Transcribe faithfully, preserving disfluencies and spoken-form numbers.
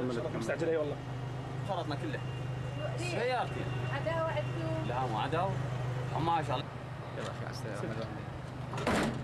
شرطنا مستعجل اي والله. شرطنا كله. سيارتي. عداوة عدو. لا مو عداوة. ما شاء الله. يلا اخي على السلامة.